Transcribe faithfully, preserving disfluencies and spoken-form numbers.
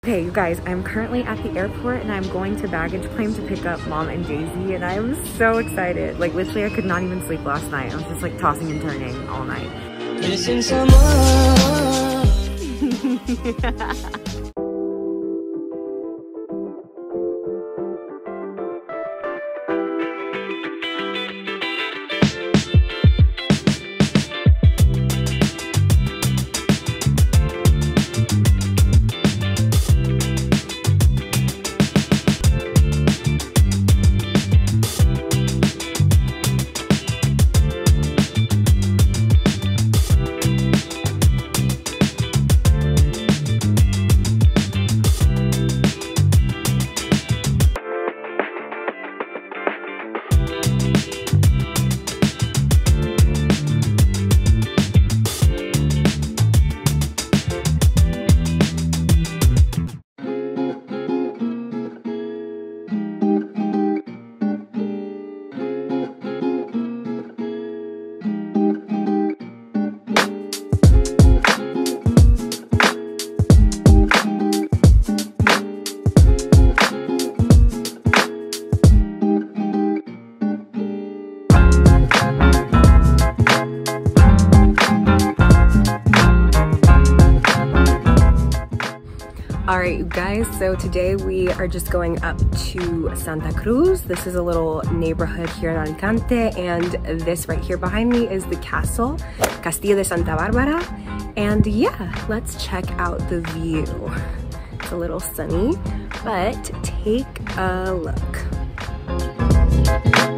Okay, you guys, I'm currently at the airport and I'm going to baggage claim to pick up Mom and Daisy, and I'm so excited. Like, literally, I could not even sleep last night. I was just like tossing and turning all night. Missing someone. Alright, you guys, so today we are just going up to Santa Cruz. This is a little neighborhood here in Alicante, and this right here behind me is the castle, Castillo de Santa Barbara. And yeah, let's check out the view. It's a little sunny, but take a look.